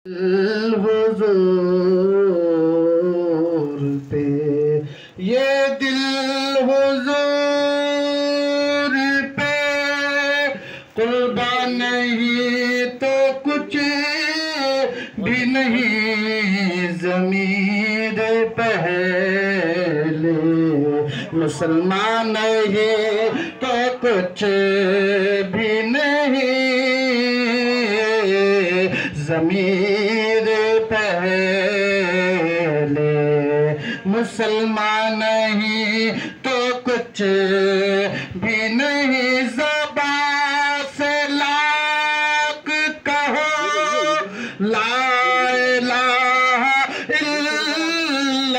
حضور پہ یہ دل حضور پہ قربان نہیں تو کچھ بھی نہیں ضمیر پہلے مسلمان نہیں تو کچھ بھی نہیں ضمیر پہلے مسلمان نہیں تو کچھ بھی نہیں زبان سے لاکھ کہو لا الہ الا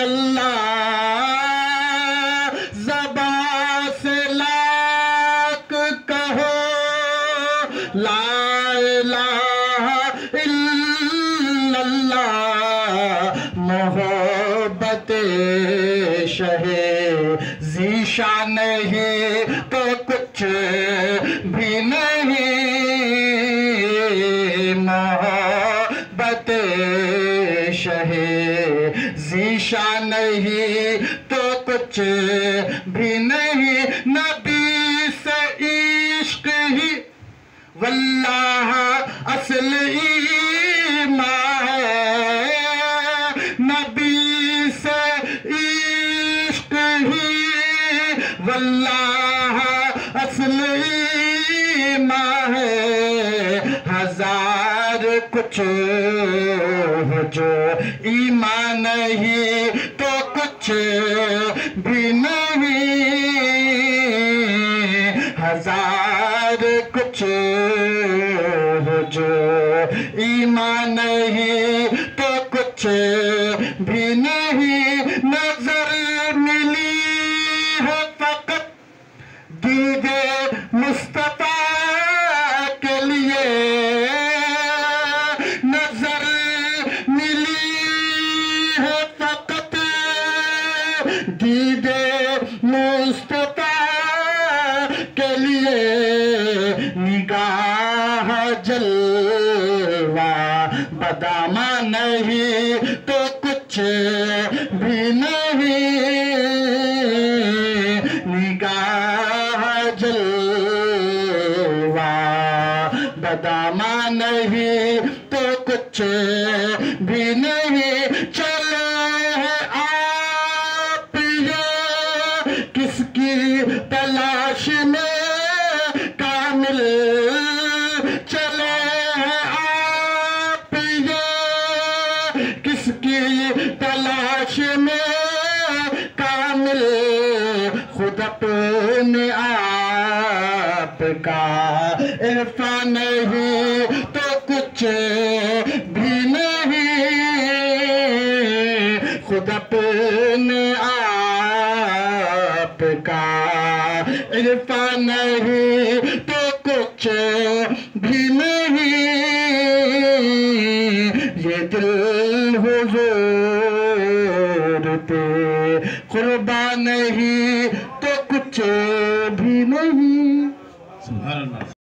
اللہ زبان سے لاکھ کہو لا الہ الا اللہ محبت شہ ذیشان نہیں تو کچھ بھی نہیں محبت شہ ذیشان نہیں تو کچھ بھی نہیں نبی سے عشق ہی واللہ اصل ایمان ہے نبی سے عشق ہی واللہ اصل ایمان ہے ہزار کچھ ہو جو ایمان نہیں تو کچھ بھی نہیں ہزار کچھ ہو جو ایمان نہیں تو کچھ بھی نہیں نظر ملی ہے فقط دید مصطفیٰ کے لیے نظر ملی ہے فقط دید مصطفیٰ کے لیے نگاہ جلوہ بدامہ نہیں تو کچھ بھی نہیں نگاہ جلوہ بدامہ نہیں تو کچھ بھی نہیں چلے ہیں آپ یہ کس کی تلاش میں کامل چلے ہیں آپ یہ کس کی تلاش میں کامل خود اپنے آپ کا عرفان نہیں تو کچھ بھی نہیں خود اپنے آپ کا عرفان نہیں تو کچھ بھی نہیں یہ دل حضور پہ قربان نہیں تو کچھ بھی نہیں سبحان اللہ